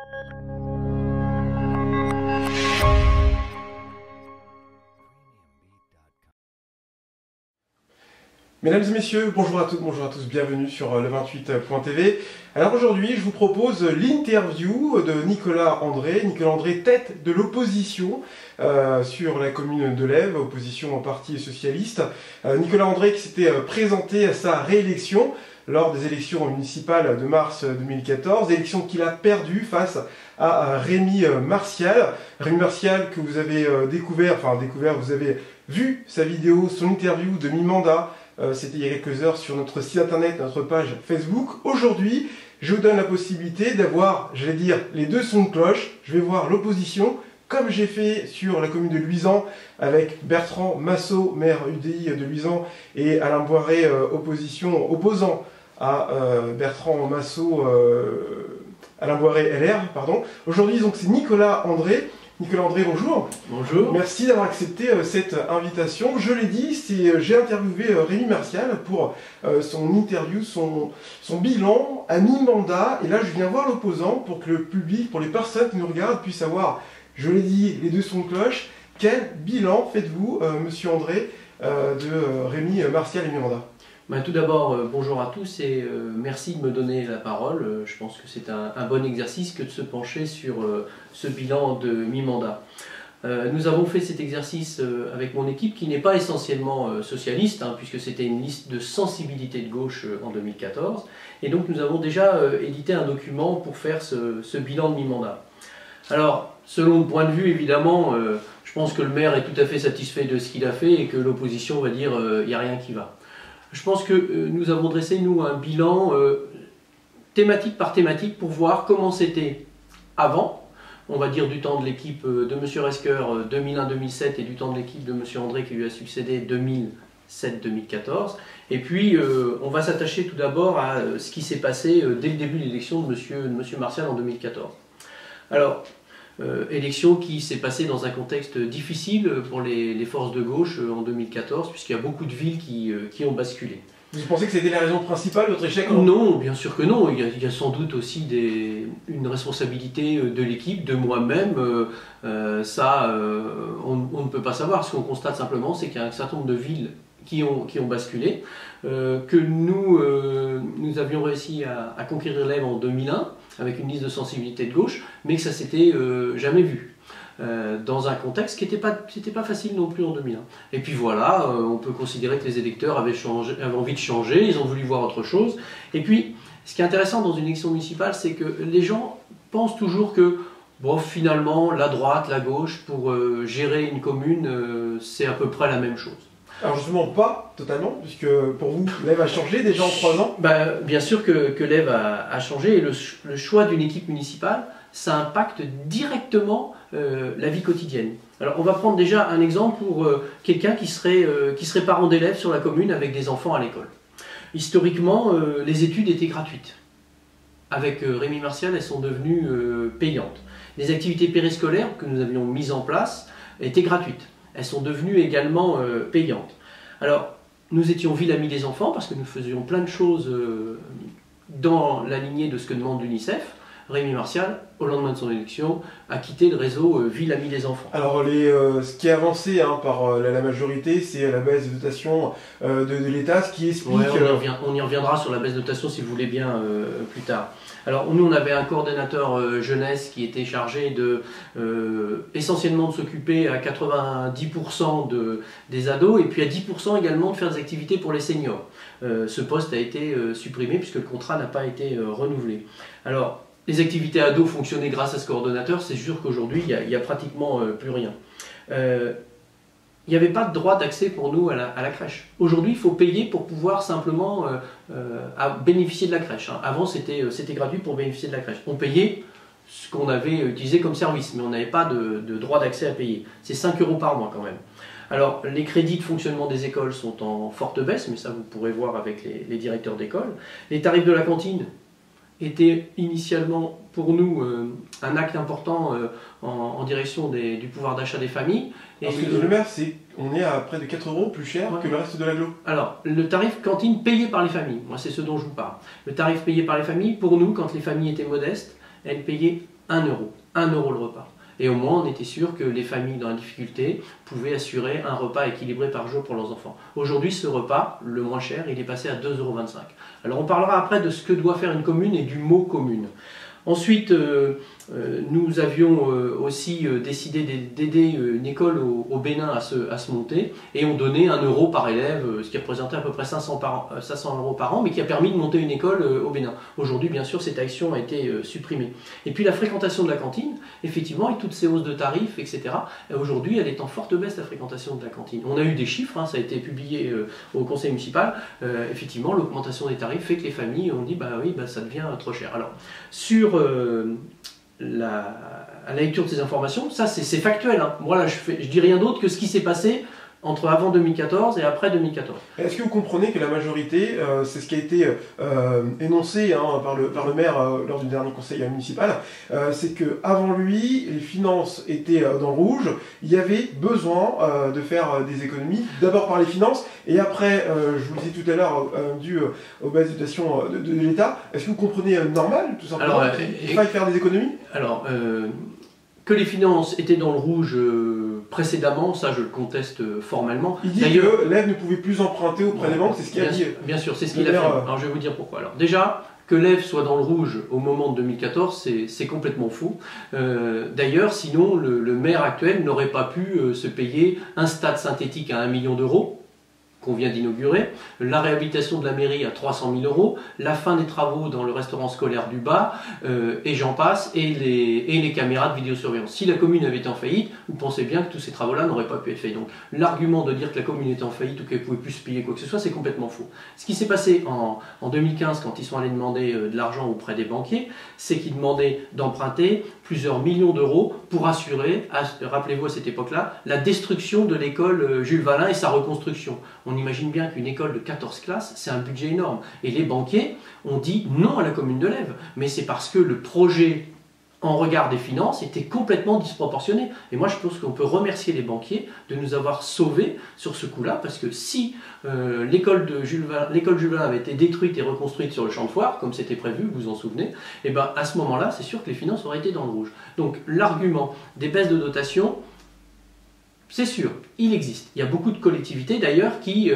Mesdames et messieurs, bonjour à toutes, bonjour à tous, bienvenue sur le 28.tv. Alors aujourd'hui, je vous propose l'interview de Nicolas André. Nicolas André, tête de l'opposition sur la commune de Lèves, opposition au Parti socialiste. Nicolas André qui s'était présenté à sa réélection lors des élections municipales de mars 2014, élection qu'il a perdue face à Rémi Martial. Rémi Martial que vous avez découvert, vous avez vu sa vidéo, son interview de mi-mandat. C'était il y a quelques heures sur notre site internet, notre page Facebook. Aujourd'hui, je vous donne la possibilité d'avoir, j'allais dire, les deux sons de cloche. Je vais voir l'opposition, comme j'ai fait sur la commune de Luisan, avec Bertrand Massot, maire UDI de Luisan, et Alain Boiré, opposant à Bertrand Massot, Alain Boiré LR, pardon. Aujourd'hui, donc, c'est Nicolas André. Nicolas André, bonjour. Bonjour. Merci d'avoir accepté cette invitation. Je l'ai dit, j'ai interviewé Rémi Martial pour son interview, son bilan à mi-mandat. Et là, je viens voir l'opposant pour que le public, pour les personnes qui nous regardent, puissent savoir, je l'ai dit, les deux sons de cloche. Quel bilan faites-vous, monsieur André, de Rémi Martial et mi-mandat? Tout d'abord, bonjour à tous et merci de me donner la parole. Je pense que c'est un bon exercice que de se pencher sur ce bilan de mi-mandat. Nous avons fait cet exercice avec mon équipe qui n'est pas essentiellement socialiste, puisque c'était une liste de sensibilité de gauche en 2014. Et donc nous avons déjà édité un document pour faire ce bilan de mi-mandat. Alors, selon le point de vue, évidemment, je pense que le maire est tout à fait satisfait de ce qu'il a fait et que l'opposition va dire il n'y a rien qui va. Je pense que nous avons dressé, nous, un bilan thématique par thématique pour voir comment c'était avant, on va dire du temps de l'équipe de M. Resker 2001-2007 et du temps de l'équipe de M. André qui lui a succédé 2007-2014. Et puis, on va s'attacher tout d'abord à ce qui s'est passé dès le début de l'élection de M. Martial en 2014. Alors, élection qui s'est passée dans un contexte difficile pour les forces de gauche en 2014, puisqu'il y a beaucoup de villes qui ont basculé. Vous pensez que c'était la raison principale de votre échec? Non, bien sûr que non. Il y a sans doute aussi une responsabilité de l'équipe, de moi-même. On ne peut pas savoir. Ce qu'on constate simplement, c'est qu'il y a un certain nombre de villes qui ont basculé, que nous avions réussi à conquérir Lèves en 2001, avec une liste de sensibilité de gauche, mais que ça s'était jamais vu. Dans un contexte qui n'était pas facile non plus en 2001. Et puis voilà, on peut considérer que les électeurs avaient envie de changer, ils ont voulu voir autre chose. Et puis, ce qui est intéressant dans une élection municipale, c'est que les gens pensent toujours que, bon, finalement, la droite, la gauche, pour gérer une commune, c'est à peu près la même chose. Alors justement pas totalement, puisque pour vous, Lèves a changé déjà en 3 ans. Bien sûr que Lèves a changé, et le choix d'une équipe municipale, ça impacte directement la vie quotidienne. Alors on va prendre déjà un exemple pour quelqu'un qui serait parent d'élèves sur la commune avec des enfants à l'école. Historiquement, les études étaient gratuites. Avec Rémi Martial, elles sont devenues payantes. Les activités périscolaires que nous avions mises en place étaient gratuites. Elles sont devenues également payantes. Alors, nous étions ville amie des enfants parce que nous faisions plein de choses dans la lignée de ce que demande l'UNICEF. Rémi Martial, au lendemain de son élection, a quitté le réseau Ville Amie des Enfants. Alors, ce qui est avancé par la majorité, c'est la baisse de dotation de l'État, ce qui explique... Ouais, on y reviendra sur la baisse de dotation si vous voulez bien plus tard. Alors, nous, on avait un coordonnateur jeunesse qui était chargé essentiellement de s'occuper à 90% des ados et puis à 10% également de faire des activités pour les seniors. Ce poste a été supprimé puisque le contrat n'a pas été renouvelé. Alors, les activités ados fonctionnaient grâce à ce coordonnateur, c'est sûr qu'aujourd'hui, il n'y a pratiquement plus rien. Il n'y avait pas de droit d'accès pour nous à la crèche. Aujourd'hui, il faut payer pour pouvoir simplement bénéficier de la crèche. Avant, c'était gratuit pour bénéficier de la crèche. On payait ce qu'on avait utilisé comme service, mais on n'avait pas de droit d'accès à payer. C'est 5 € par mois quand même. Alors, les crédits de fonctionnement des écoles sont en forte baisse, mais ça vous pourrez voir avec les directeurs d'école. Les tarifs de la cantine était initialement pour nous un acte important en direction du pouvoir d'achat des familles. Parce que le maire, on est à près de 4 € plus cher que le reste de l'agglo. Alors, le tarif cantine payé par les familles, moi c'est ce dont je vous parle. Le tarif payé par les familles, pour nous, quand les familles étaient modestes, elles payaient 1 euro. 1 euro le repas. Et au moins, on était sûr que les familles dans la difficulté pouvaient assurer un repas équilibré par jour pour leurs enfants. Aujourd'hui, ce repas, le moins cher, il est passé à 2,25 €. Alors on parlera après de ce que doit faire une commune et du mot commune. Ensuite, nous avions aussi décidé d'aider une école au Bénin à se monter et on donnait 1 euro par élève, ce qui représentait à peu près 500 € par an, mais qui a permis de monter une école au Bénin. Aujourd'hui, bien sûr, cette action a été supprimée. Et puis la fréquentation de la cantine, effectivement, avec toutes ces hausses de tarifs, etc., aujourd'hui, elle est en forte baisse, la fréquentation de la cantine. On a eu des chiffres, hein, ça a été publié au conseil municipal. Effectivement, l'augmentation des tarifs fait que les familles ont dit, bah oui, bah, ça devient trop cher. Alors, sur à la lecture de ces informations, ça c'est factuel. Hein. Moi là, je dis rien d'autre que ce qui s'est passé entre avant 2014 et après 2014. Est-ce que vous comprenez que la majorité, c'est ce qui a été énoncé hein, par le maire lors du dernier conseil municipal, c'est qu'avant lui, les finances étaient dans le rouge, il y avait besoin de faire des économies, d'abord par les finances, et après, je vous le disais tout à l'heure, dû aux baisses de dotation de l'État. Est-ce que vous comprenez normal, tout simplement, qu'il faille faire des économies? Alors, que les finances étaient dans le rouge précédemment, ça je le conteste formellement. Il dit que l'EV ne pouvait plus emprunter auprès des banques, c'est ce qu'il a dit. Bien sûr, c'est ce qu'il a fait. Alors je vais vous dire pourquoi. Alors déjà, que l'EV soit dans le rouge au moment de 2014, c'est complètement faux. D'ailleurs, sinon le maire actuel n'aurait pas pu se payer un stade synthétique à 1 million d'euros, qu'on vient d'inaugurer, la réhabilitation de la mairie à 300 000 €, la fin des travaux dans le restaurant scolaire du Bas, et j'en passe, et les caméras de vidéosurveillance. Si la commune avait été en faillite, vous pensez bien que tous ces travaux-là n'auraient pas pu être faits. Donc l'argument de dire que la commune était en faillite ou qu'elle ne pouvait plus se payer quoi que ce soit, c'est complètement faux. Ce qui s'est passé en 2015, quand ils sont allés demander de l'argent auprès des banquiers, c'est qu'ils demandaient d'emprunter plusieurs millions d'euros pour assurer, rappelez-vous à cette époque-là, la destruction de l'école Jules Valin et sa reconstruction. On imagine bien qu'une école de 14 classes, c'est un budget énorme. Et les banquiers ont dit non à la commune de l'Ève. Mais c'est parce que le projet, en regard des finances, était complètement disproportionné. Et moi, je pense qu'on peut remercier les banquiers de nous avoir sauvés sur ce coup-là, parce que si l'école Jules Valin avait été détruite et reconstruite sur le champ de foire, comme c'était prévu, vous vous en souvenez, et ben à ce moment-là, c'est sûr que les finances auraient été dans le rouge. Donc l'argument des baisses de dotation, c'est sûr, il existe. Il y a beaucoup de collectivités d'ailleurs qui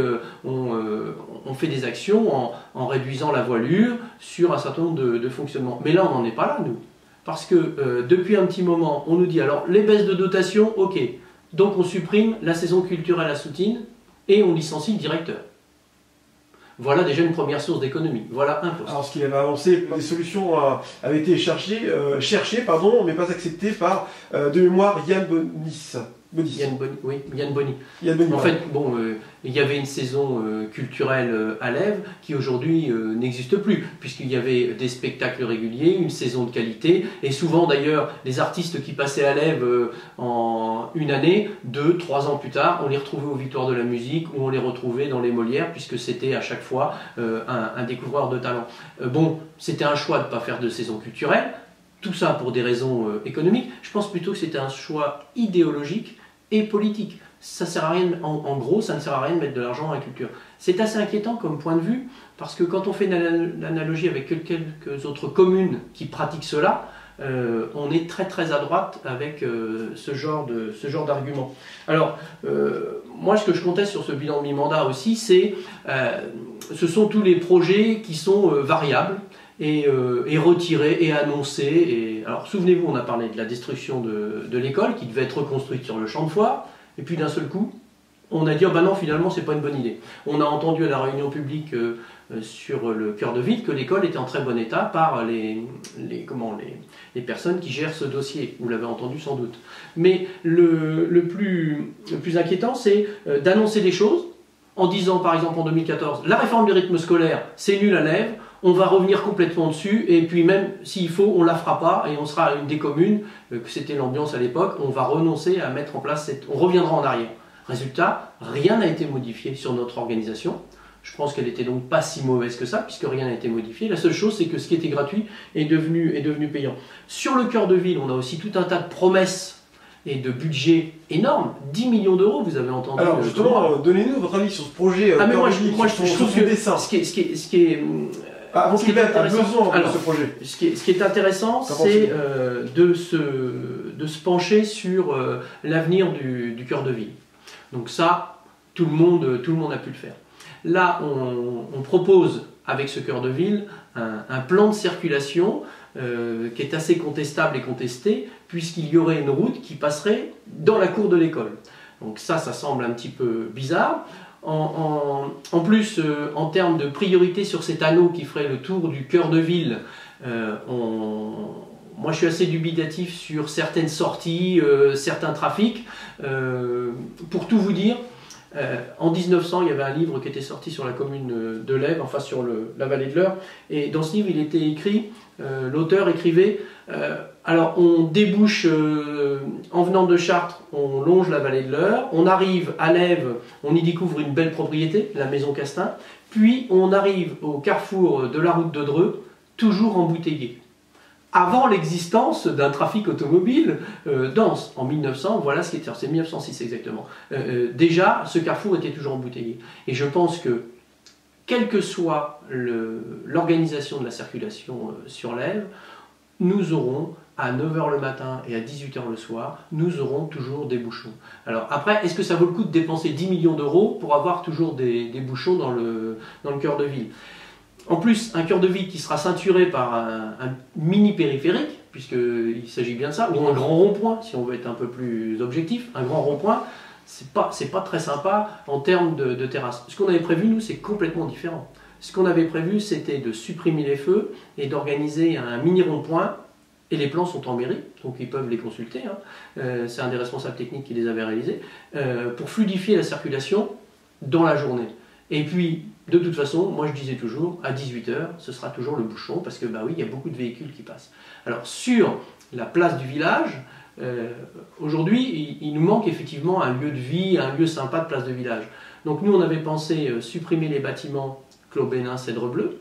ont fait des actions en réduisant la voilure sur un certain nombre de fonctionnements. Mais là, on n'en est pas là, nous. Parce que depuis un petit moment, on nous dit, alors les baisses de dotation, ok, donc on supprime la saison culturelle à Soutine et on licencie le directeur. Voilà déjà une première source d'économie. Voilà un poste. Alors ce qu'il avait avancé, des solutions avaient été cherchées, mais pas acceptées par, de mémoire, Yann Bonis. Yann Bonny. En Ouais. fait, bon, il y avait une saison culturelle à l'Ève qui aujourd'hui n'existe plus, puisqu'il y avait des spectacles réguliers, une saison de qualité, et souvent d'ailleurs, les artistes qui passaient à l'Ève en une année, 2, 3 ans plus tard, on les retrouvait aux Victoires de la musique ou on les retrouvait dans les Molières, puisque c'était à chaque fois un découvreur de talent. Bon, c'était un choix de ne pas faire de saison culturelle. Tout ça pour des raisons économiques. Je pense plutôt que c'était un choix idéologique et politique. Ça sert à rien, en gros, ça ne sert à rien de mettre de l'argent dans la culture. C'est assez inquiétant comme point de vue, parce que quand on fait une analogie avec quelques autres communes qui pratiquent cela, on est très très à droite avec ce genre d'argument. Alors, moi ce que je conteste sur ce bilan de mi-mandat aussi, ce sont tous les projets qui sont variables, et retiré et annoncé. Alors souvenez-vous, on a parlé de la destruction de l'école qui devait être reconstruite sur le champ de foire, et puis d'un seul coup, on a dit oh ben non, finalement c'est pas une bonne idée. On a entendu à la réunion publique sur le cœur de ville que l'école était en très bon état par les personnes qui gèrent ce dossier. Vous l'avez entendu sans doute. Mais le plus inquiétant, c'est d'annoncer des choses en disant par exemple en 2014 la réforme du rythme scolaire c'est nul à l'Ève. On va revenir complètement dessus, et puis même s'il faut, on ne la fera pas, et on sera une des communes, que c'était l'ambiance à l'époque, on va renoncer à mettre en place on reviendra en arrière. Résultat, rien n'a été modifié sur notre organisation. Je pense qu'elle n'était donc pas si mauvaise que ça, puisque rien n'a été modifié. La seule chose, c'est que ce qui était gratuit est devenu payant. Sur le cœur de ville, on a aussi tout un tas de promesses et de budget énorme, 10 millions d'euros, vous avez entendu. Alors justement, donnez-nous votre avis sur ce projet. Moi je trouve que ce qui est Avant qu'il ait besoin de ce projet. Ce qui est intéressant, c'est de se pencher sur l'avenir du cœur de ville. Donc ça, tout le monde a pu le faire. Là, on propose avec ce cœur de ville un plan de circulation qui est assez contestable et contesté, puisqu'il y aurait une route qui passerait dans la cour de l'école. Donc ça semble un petit peu bizarre. En plus, en termes de priorité sur cet anneau qui ferait le tour du cœur de ville, moi je suis assez dubitatif sur certaines sorties, certains trafics. Pour tout vous dire, en 1900, il y avait un livre qui était sorti sur la commune de Lèves, enfin sur la vallée de l'Eure, et dans ce livre il était écrit, l'auteur écrivait, alors on débouche en venant de Chartres, on longe la vallée de l'Eure, on arrive à Lèves, on y découvre une belle propriété, la maison Castin, puis on arrive au carrefour de la route de Dreux, toujours embouteillé. Avant l'existence d'un trafic automobile dense, en 1900, voilà ce qui était, c'est 1906 exactement, déjà ce carrefour était toujours embouteillé. Et je pense que, quelle que soit l'organisation de la circulation sur l'Ève, nous aurons à 9 h le matin et à 18 h le soir, nous aurons toujours des bouchons. Alors après, est-ce que ça vaut le coup de dépenser 10 millions d'euros pour avoir toujours des bouchons dans le cœur de ville? En plus, un cœur de ville qui sera ceinturé par un mini périphérique, puisqu'il s'agit bien de ça, ou un grand rond-point, si on veut être un peu plus objectif, un grand rond-point, c'est pas très sympa en termes de terrasse. Ce qu'on avait prévu, nous, c'est complètement différent. Ce qu'on avait prévu, c'était de supprimer les feux et d'organiser un mini rond-point, et les plans sont en mairie, donc ils peuvent les consulter, hein. C'est un des responsables techniques qui les avait réalisés, pour fluidifier la circulation dans la journée. Et puis, de toute façon, moi je disais toujours, à 18 h, ce sera toujours le bouchon, parce que bah oui, il y a beaucoup de véhicules qui passent. Alors, sur la place du village, aujourd'hui, il nous manque effectivement un lieu de vie, un lieu sympa de place de village. Donc nous, on avait pensé supprimer les bâtiments Clos Bénin, Cèdre Bleu,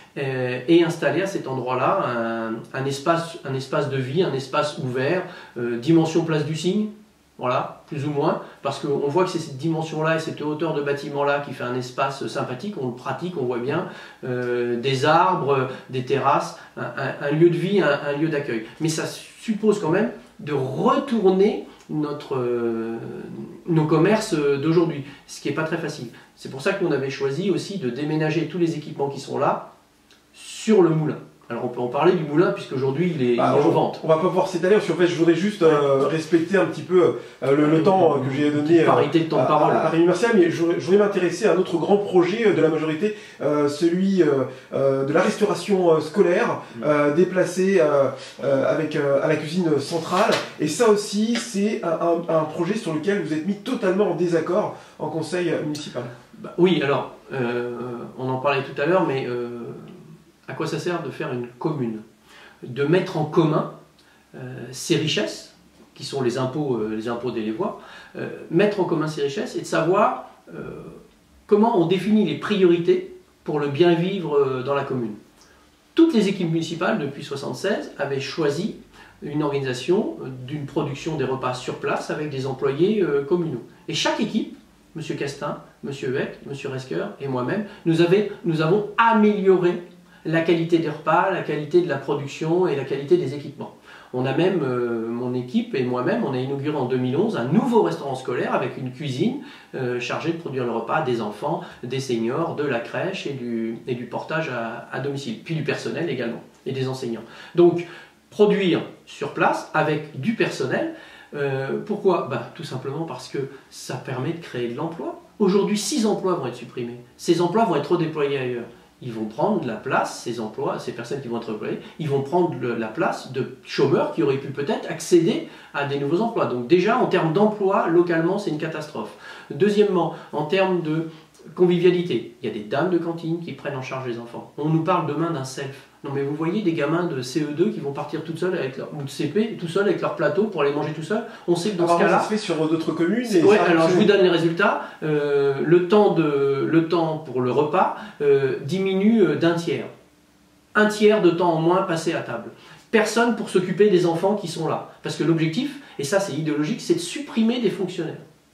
et installer à cet endroit-là un espace de vie, un espace ouvert, dimension place du Cygne, voilà, plus ou moins, parce qu'on voit que c'est cette dimension-là et cette hauteur de bâtiment-là qui fait un espace sympathique, on le pratique, on voit bien, des arbres, des terrasses, un lieu de vie, un lieu d'accueil. Mais ça suppose quand même de retourner nos commerces d'aujourd'hui, ce qui n'est pas très facile. C'est pour ça qu'on avait choisi aussi de déménager tous les équipements qui sont là sur le moulin. Alors on peut en parler du moulin puisqu'aujourd'hui il est en vente. On va pas pouvoir s'étaler, parce qu'en fait je voudrais juste respecter un petit peu le temps que j'ai donné parité de temps de parole. À Rémi Mercial, mais je voudrais m'intéresser à un autre grand projet de la majorité, celui de la restauration scolaire, déplacée à la cuisine centrale. Et ça aussi c'est un projet sur lequel vous êtes mis totalement en désaccord en conseil municipal. Bah, oui, alors on en parlait tout à l'heure, mais à quoi ça sert de faire une commune? De mettre en commun ces richesses, qui sont les impôts des Lévois, mettre en commun ces richesses et de savoir comment on définit les priorités pour le bien vivre dans la commune. Toutes les équipes municipales, depuis 1976, avaient choisi une organisation d'une production des repas sur place avec des employés communaux. Et chaque équipe, M. Castin, M. Huette, M. Resker et moi-même, nous avons amélioré la qualité des repas, la qualité de la production et la qualité des équipements. On a même, mon équipe et moi-même, on a inauguré en 2011 un nouveau restaurant scolaire avec une cuisine chargée de produire le repas des enfants, des seniors, de la crèche et du portage à domicile, puis du personnel également, et des enseignants. Donc, produire sur place avec du personnel. Pourquoi? Tout simplement parce que ça permet de créer de l'emploi. Aujourd'hui, 6 emplois vont être supprimés. Ces emplois vont être redéployés ailleurs. Ils vont prendre la place, ces emplois, ces personnes qui vont être employées, ils vont prendre la place de chômeurs qui auraient pu peut-être accéder à des nouveaux emplois. Donc déjà, en termes d'emploi, localement, c'est une catastrophe. Deuxièmement, en termes de convivialité, il y a des dames de cantine qui prennent en charge les enfants. On nous parle demain d'un self. Non mais vous voyez des gamins de CE2 qui vont partir toutes seules ou de CP, tout seuls avec leur plateau pour aller manger tout seul. On sait que dans ce cas-là... Ça se fait sur d'autres communes. Ouais, alors je vous donne les résultats. Le temps pour le repas diminue d'un tiers. Un tiers de temps en moins passé à table. Personne pour s'occuper des enfants qui sont là. Parce que l'objectif, et ça c'est idéologique, c'est de supprimer des fonctionnaires.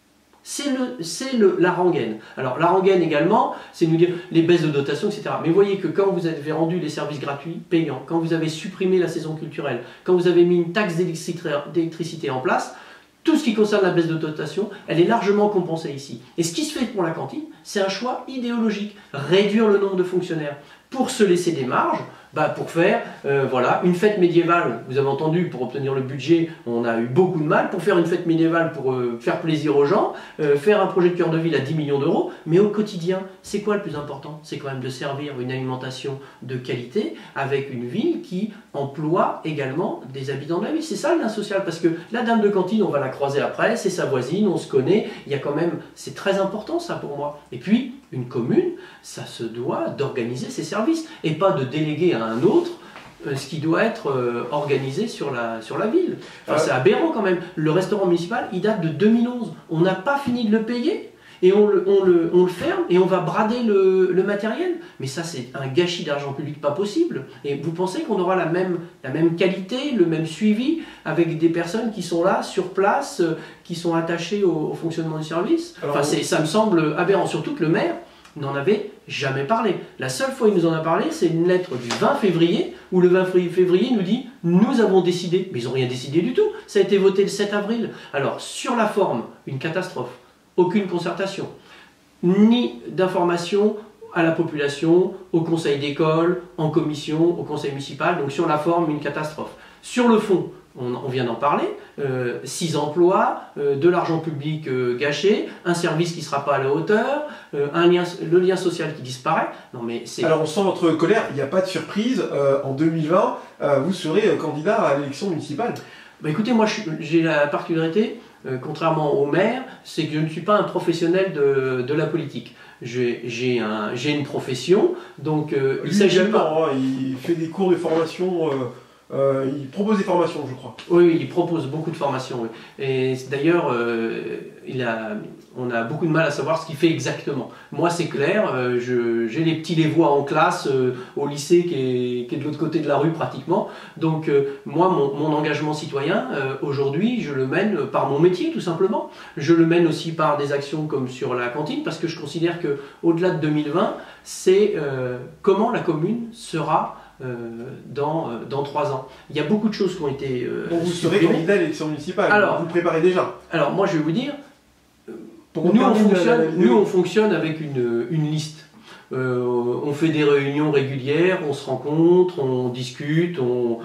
c'est la rengaine. Alors la rengaine également, c'est nous dire les baisses de dotation, etc. Mais voyez que quand vous avez rendu les services gratuits, payants, quand vous avez supprimé la saison culturelle, quand vous avez mis une taxe d'électricité en place, tout ce qui concerne la baisse de dotation, elle est largement compensée ici. Et ce qui se fait pour la cantine, c'est un choix idéologique. Réduire le nombre de fonctionnaires pour se laisser des marges, pour faire voilà, une fête médiévale. Vous avez entendu, pour obtenir le budget, on a eu beaucoup de mal. Pour faire une fête médiévale, pour faire plaisir aux gens, faire un projet de cœur de ville à 10 millions d'euros. Mais au quotidien, c'est quoi le plus important? C'est quand même de servir une alimentation de qualité avec une ville qui emploie également des habitants de la ville. C'est ça le lien social, parce que la dame de cantine, on va la croiser après, c'est sa voisine, on se connaît. Il y a quand même, c'est très important ça pour moi. Et puis, une commune, ça se doit d'organiser ses services et pas de déléguer à un autre ce qui doit être organisé sur la ville. Enfin, c'est aberrant quand même. Le restaurant municipal, il date de 2011. On n'a pas fini de le payer et on le ferme et on va brader le matériel. Mais ça, c'est un gâchis d'argent public pas possible. Et vous pensez qu'on aura la même qualité, le même suivi avec des personnes qui sont là, sur place, qui sont attachées au fonctionnement du service? Enfin, ça me semble aberrant, surtout que le maire n'en avait jamais parlé. La seule fois où il nous en a parlé, c'est une lettre du 20 février, où le 20 février nous dit « Nous avons décidé ». Mais ils n'ont rien décidé du tout. Ça a été voté le 7 avril. Alors, sur la forme, une catastrophe. Aucune concertation. Ni d'information à la population, au conseil d'école, en commission, au conseil municipal. Donc sur la forme, une catastrophe. Sur le fond, on vient d'en parler, 6 emplois, de l'argent public gâché, un service qui ne sera pas à la hauteur, le lien social qui disparaît. Non, mais alors on sent votre colère, il n'y a pas de surprise, en 2020, vous serez candidat à l'élection municipale. Écoutez, moi j'ai la particularité, contrairement au maire, c'est que je ne suis pas un professionnel de la politique. J'ai une profession, donc il s'agit pas... il fait des cours de formation... il propose des formations, je crois. Oui, il propose beaucoup de formations. Oui. Et d'ailleurs, on a beaucoup de mal à savoir ce qu'il fait exactement. Moi, c'est clair, j'ai les petits Lévois en classe au lycée qui est de l'autre côté de la rue pratiquement. Donc, moi, mon engagement citoyen, aujourd'hui, je le mène par mon métier, tout simplement. Je le mène aussi par des actions comme sur la cantine, parce que je considère qu'au-delà de 2020, c'est comment la commune sera dans 3 ans. Il y a beaucoup de choses qui ont été donc vous serez candidat à l'élection municipale, alors, vous le préparez déjà. Alors moi je vais vous dire, nous on fonctionne avec une liste. On fait des réunions régulières, on se rencontre, on discute, on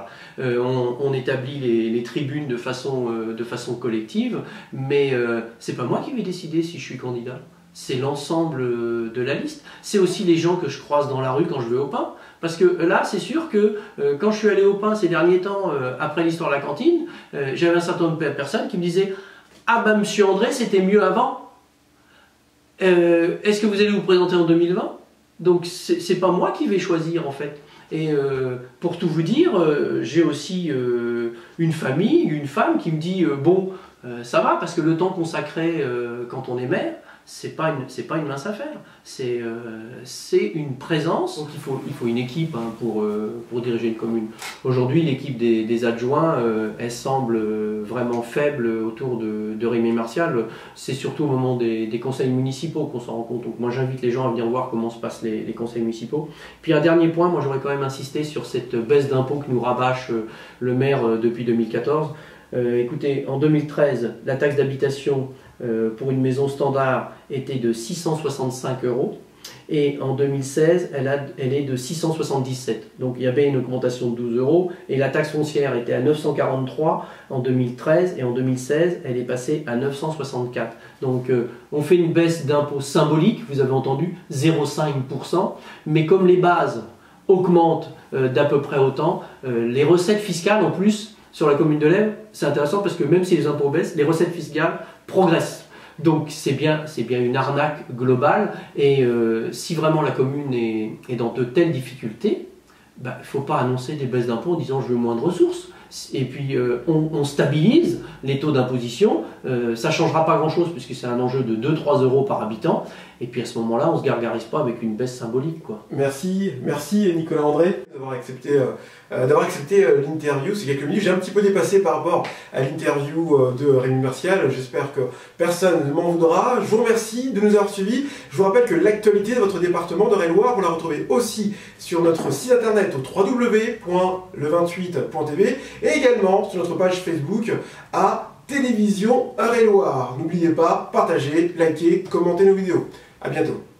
établit les tribunes de façon collective, mais c'est pas moi qui vais décider si je suis candidat. C'est l'ensemble de la liste. C'est aussi les gens que je croise dans la rue quand je vais au pain. Parce que là, c'est sûr que quand je suis allé au pain ces derniers temps, après l'histoire de la cantine, j'avais un certain nombre de personnes qui me disaient « Ah ben monsieur André, c'était mieux avant. Est-ce que vous allez vous présenter en 2020 ?» Donc c'est pas moi qui vais choisir en fait. Et pour tout vous dire, j'ai aussi une famille, une femme qui me dit « Bon, ça va parce que le temps consacré quand on est maire, c'est pas une mince affaire, c'est une présence. Donc il faut une équipe pour diriger une commune. Aujourd'hui, l'équipe des adjoints, elle semble vraiment faible autour de Rémi Martial. C'est surtout au moment des conseils municipaux qu'on s'en rend compte. Donc moi j'invite les gens à venir voir comment se passent les conseils municipaux. Puis un dernier point, moi j'aurais quand même insisté sur cette baisse d'impôts que nous rabâche le maire depuis 2014. Écoutez, en 2013, la taxe d'habitation pour une maison standard était de 665 € et en 2016 elle est de 677. Donc il y avait une augmentation de 12 € et la taxe foncière était à 943 en 2013 et en 2016 elle est passée à 964. Donc on fait une baisse d'impôt symbolique, vous avez entendu, 0,5%, mais comme les bases augmentent d'à peu près autant, les recettes fiscales en plus sur la commune de Lèves, c'est intéressant parce que même si les impôts baissent, les recettes fiscales progressent. Donc c'est bien une arnaque globale et si vraiment la commune est dans de telles difficultés, il ne faut pas annoncer des baisses d'impôts en disant je veux moins de ressources. Et puis on stabilise les taux d'imposition, ça ne changera pas grand chose puisque c'est un enjeu de 2-3 € par habitant Et puis à ce moment-là, on se gargarise pas avec une baisse symbolique, quoi. Merci Nicolas André d'avoir accepté l'interview. C'est quelques minutes. J'ai un petit peu dépassé par rapport à l'interview de Rémi Martial. J'espère que personne ne m'en voudra. Je vous remercie de nous avoir suivis. Je vous rappelle que l'actualité de votre département d'Eure-et-Loir, vous la retrouvez aussi sur notre site internet au www.le28.tv et également sur notre page Facebook à Télévision Eure-et-Loir. N'oubliez pas, partagez, likez, commentez nos vidéos. À bientôt.